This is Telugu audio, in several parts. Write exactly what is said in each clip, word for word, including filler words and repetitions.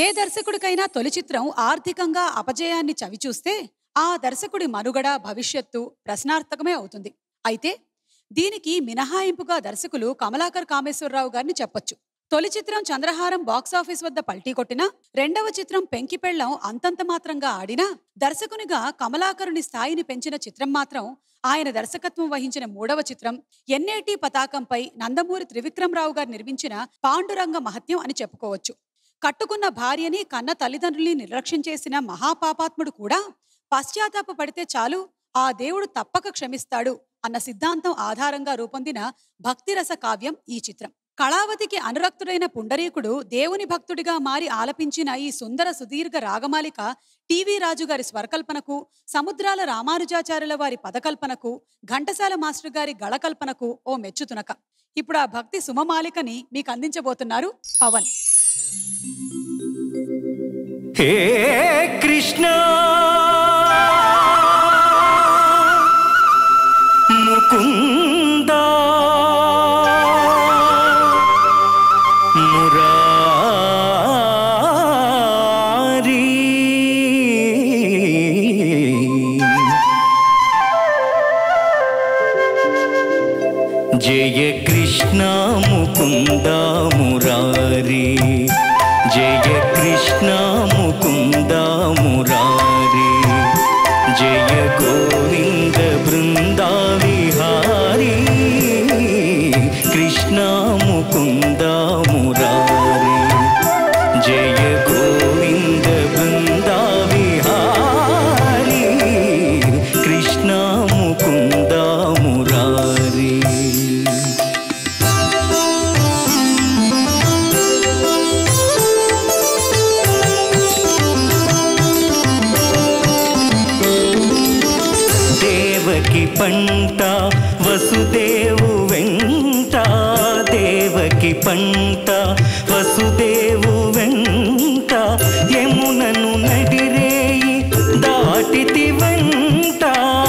దర్శకుడికైనా తొలి చిత్రం ఆర్థికంగా అపజయాన్ని చవిచూస్తే ఆ దర్శకుడి మనుగడ భవిష్యత్తు ప్రశ్నార్థకమే అవుతుంది. అయితే దీనికి మినహాయింపుగా దర్శకులు కమలాకర్ కామేశ్వరరావు గారిని చెప్పొచ్చు. తొలి చిత్రం చంద్రహారం బాక్సాఫీస్ వద్ద పల్టీ కొట్టినా, రెండవ చిత్రం పెంకిపెళ్లం అంతంత మాత్రంగా ఆడినా, దర్శకునిగా కమలాకరుని స్థాయిని పెంచిన చిత్రం మాత్రం ఆయన దర్శకత్వం వహించిన మూడవ చిత్రం ఎన్ఏటి పతాకంపై నందమూరి త్రివిక్రమరావు గారు నిర్మించిన పాండురంగ మహత్యం అని చెప్పుకోవచ్చు. కట్టుకున్న భార్యని కన్న తల్లిదండ్రుల్ని నిర్లక్ష్యం చేసిన మహాపాపాత్ముడు కూడా పశ్చాత్తాప పడితే చాలు ఆ దేవుడు తప్పక క్షమిస్తాడు అన్న సిద్ధాంతం ఆధారంగా రూపొందిన భక్తిరస కావ్యం ఈ చిత్రం. కళావతికి అనురక్తుడైన పుండరీకుడు దేవుని భక్తుడిగా మారి ఆలపించిన ఈ సుందర సుదీర్ఘ రాగమాలిక టీవీ రాజు గారి స్వరకల్పనకు, సముద్రాల రామానుజాచార్యుల వారి పదకల్పనకు, ఘంటసాల మాస్టర్ గారి గళకల్పనకు ఓ మెచ్చుతునక. ఇప్పుడు ఆ భక్తి సుమమాలికని మీకు అందించబోతున్నారు పవన్. హే కృష్ణ ముకుంద మురారి జయ కృష్ణ ముకుంద మురారి, జయ కృష్ణ ముకుంద మురారి, జయ గోవింద బృందా విహారీ, కృష్ణ ముకుంద మురారి, జయ గోవింద బృందా విహారీ, కృష్ణ ముకుంద మురారి. పంట వసుదేవు వెంట, దేవకి పంట వసుదేవు వెంట, యమునను నడిరేయి దాటితి వెంట,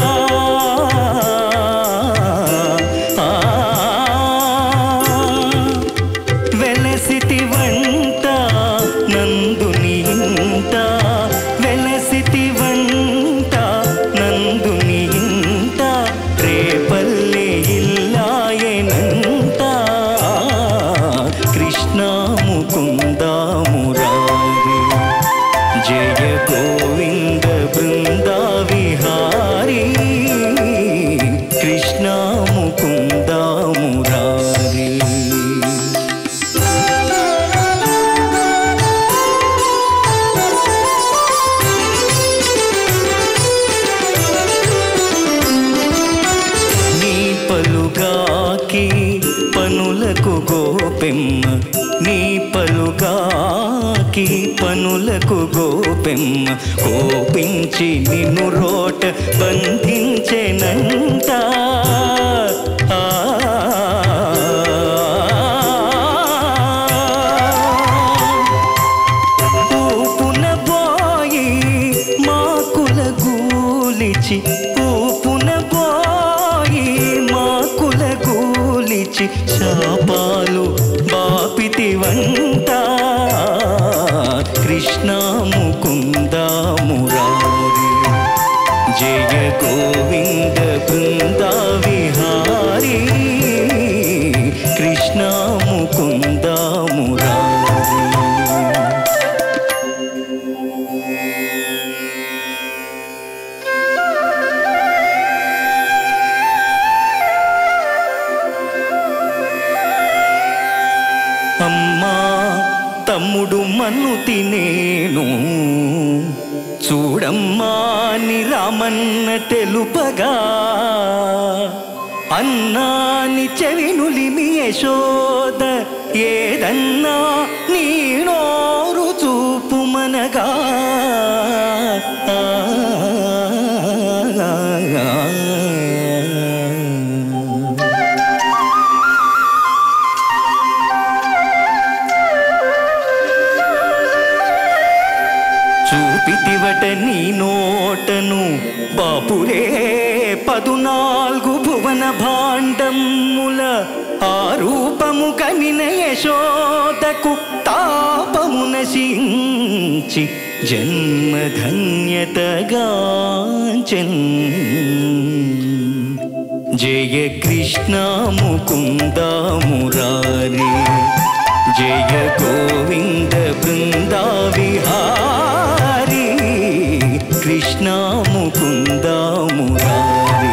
వెలసితి వంట నందుని ఇంట, వెలసితి వంట నందుని ఇంట, రేపల్లె ఇల్లాయనంట, కృష్ణ ముకుంద మురారి, జయ గోవింద బృందా విహారీ, కృష్ణ ముకుంద మురారి. పనులకు గోపెమ్మ, నీ పలుగాకి పనులకు గోపెమ్మ, కోపించి నిన్ను రోట బంధించెనంట, ఊపున పోయి మాకుల గూలిచి, ఊపున పోయి మాకుల గూలిచి, శాపాలు బాపితి వంట, కృష్ణ ముకుంద మురారి, జయ గోవింద బృందా విహారీ, కృష్ణ ముకుంద మురారి. అమ్మా తమ్ముడు మన్ను తినేను చూడమ్మా ని రామన్న తెలుపగా, అన్నాని చెవినులిమి యశోద ఏదన్నా నీ నోరు చూపు మనగా, చూపితివట నీ నోటను బాపురే పదునాలుగు భువన భాండముల ఆ రూపము కనిన యశోదకు తాపమునశించి జన్మధన్యతగాంచన్. జయ కృష్ణ ముకుంద మురారి, జయ గోవింద బృందా విహారీ, కృష్ణ ముకుంద మురారి.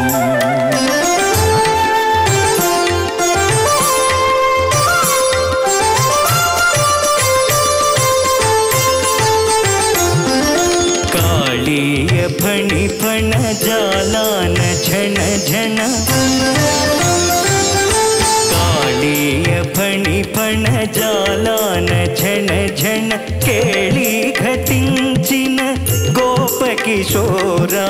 కాళీయ ఫణి ఫణ జాలాన ఝణ ఝణ, కాళీయ ఫణి ఫణ జాలాన ఝణ ఝణ, కేళి ఘటించిన గోప కిశోరా.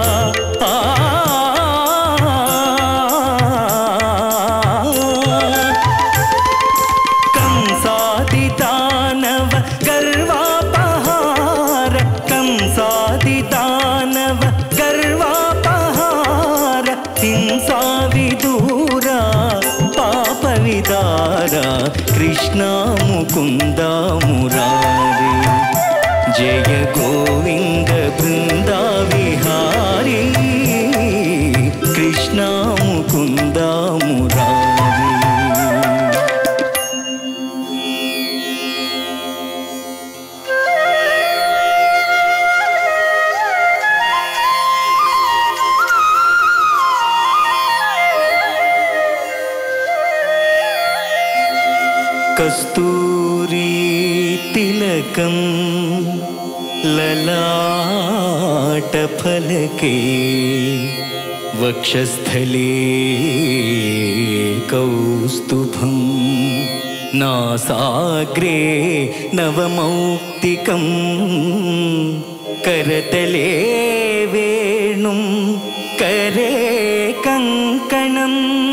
కంసాది దానవ గర్వాపహార, కంసాది దానవ గర్వాపహార, హింసా విదూరా పాప విదారా, కృష్ణ ముకుంద మురారి. జయ గోవింద బృందా విహారీ, కృష్ణ ముకుంద మురారి. కస్తూరీ తిలకం లలాట ఫలకే, వక్షస్థలే కౌస్తుభం, నాసాగ్రే నవమౌక్తికం, करतले वेणुं करे कंकणं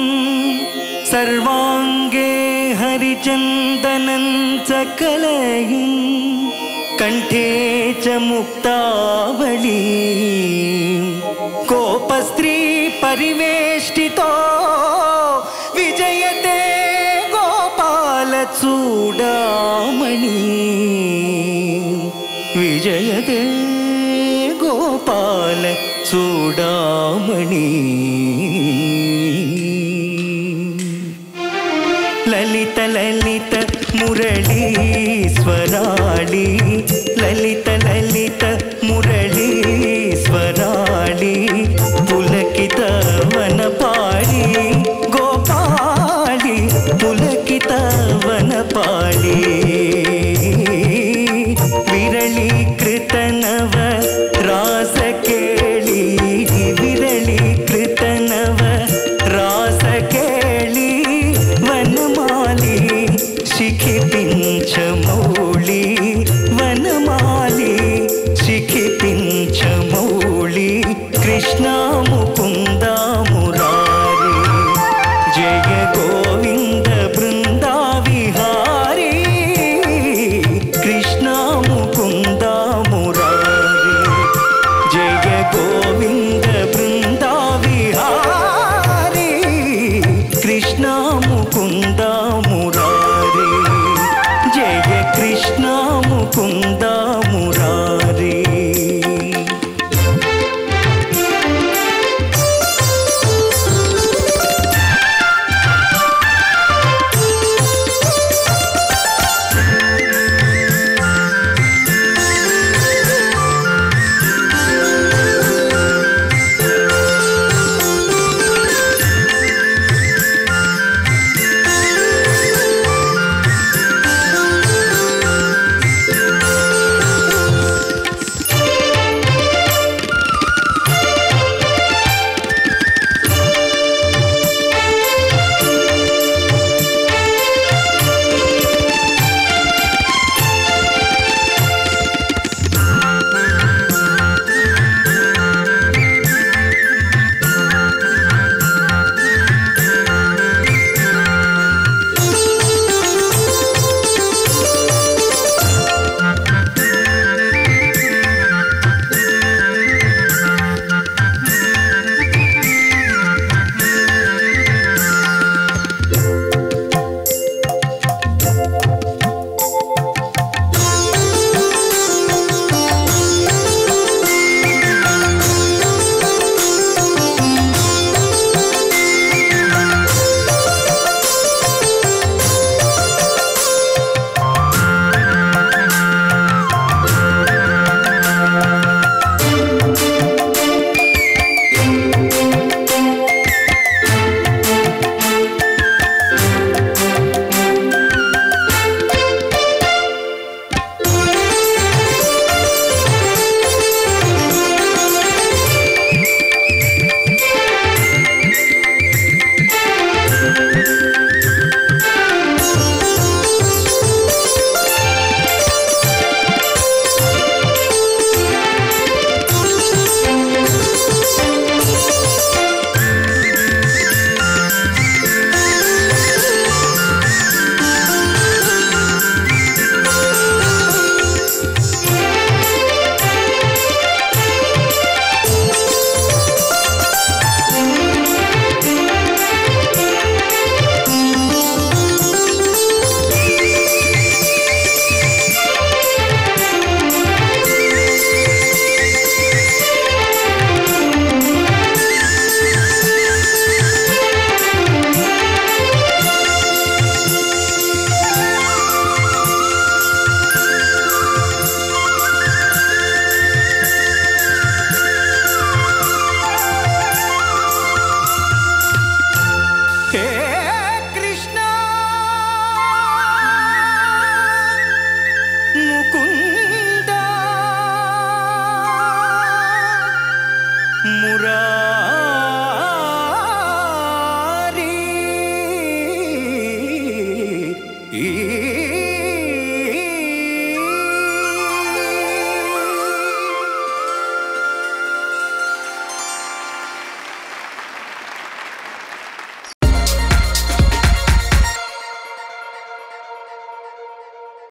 सर्वांगे हरिचंदनं सकलयं कंठे च मुक्तावली गोपस्त्री परिवेष्टितो विजयते गोपाल चूडामणि विजयते गोपाल चूडामणि ललित ललित मुरली स्वराली ललित